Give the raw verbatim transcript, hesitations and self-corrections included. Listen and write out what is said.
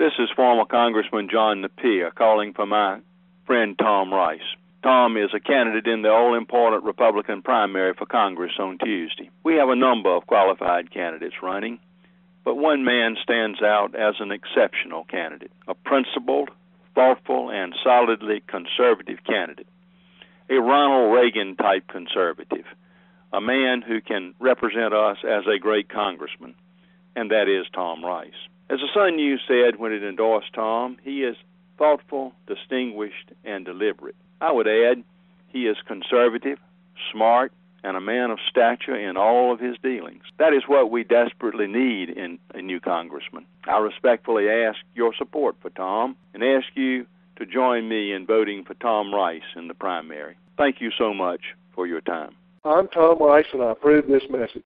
This is former Congressman John Napier calling for my friend Tom Rice. Tom is a candidate in the all-important Republican primary for Congress on Tuesday. We have a number of qualified candidates running, but one man stands out as an exceptional candidate, a principled, thoughtful, and solidly conservative candidate, a Ronald Reagan-type conservative, a man who can represent us as a great congressman, and that is Tom Rice. As the Sun News said when it endorsed Tom, he is thoughtful, distinguished, and deliberate. I would add, he is conservative, smart, and a man of stature in all of his dealings. That is what we desperately need in a new congressman. I respectfully ask your support for Tom and ask you to join me in voting for Tom Rice in the primary. Thank you so much for your time. I'm Tom Rice, and I approve this message.